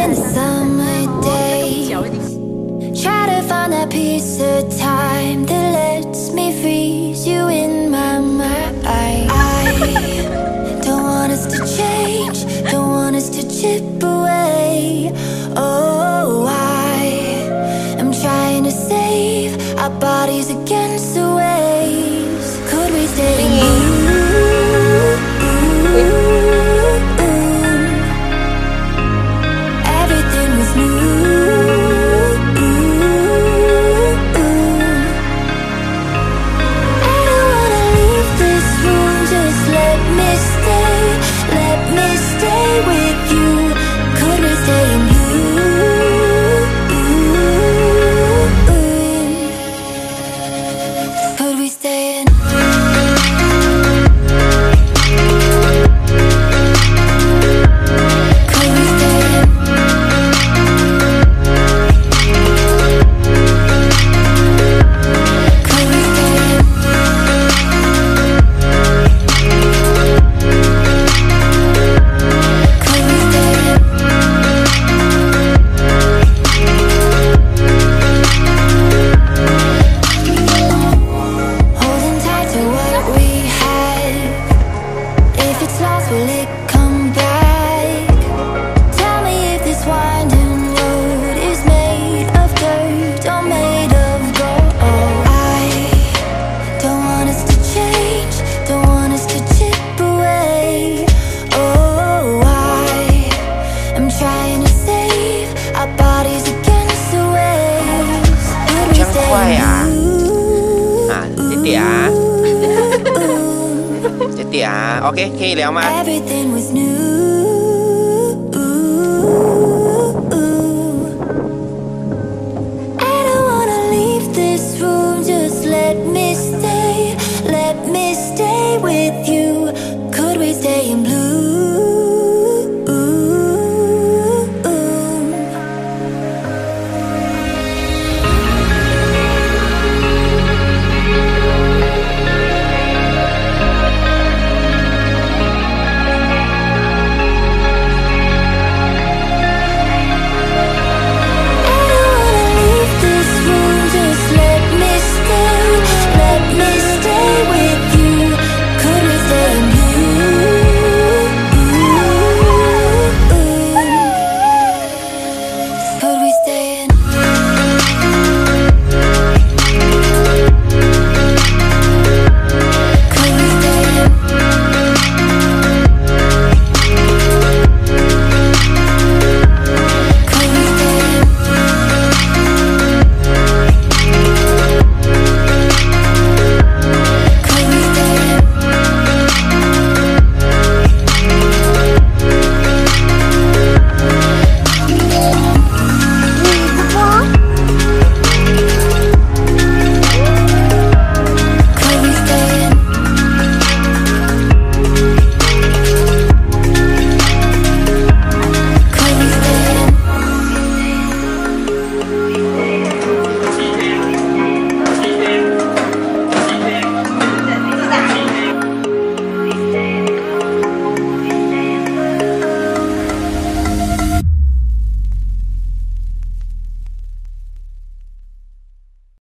in the summer day. Try to find that piece of time that lets me freeze you in my mind. I don't want us to change, don't want us to chip away. Oh, I am trying to save our bodies against the waves. Could we stay in everything was new. I don't wanna leave this room, just let me stay with you. Could we stay in you? Could we stay in? Will it come back? Tell me if this winding road is made of dirt or made of gold. I don't want us to change, don't want us to chip away. Oh, I am trying to save our bodies against the waves. Would we stay Chị à, ok khi แล้วมา Everything was new.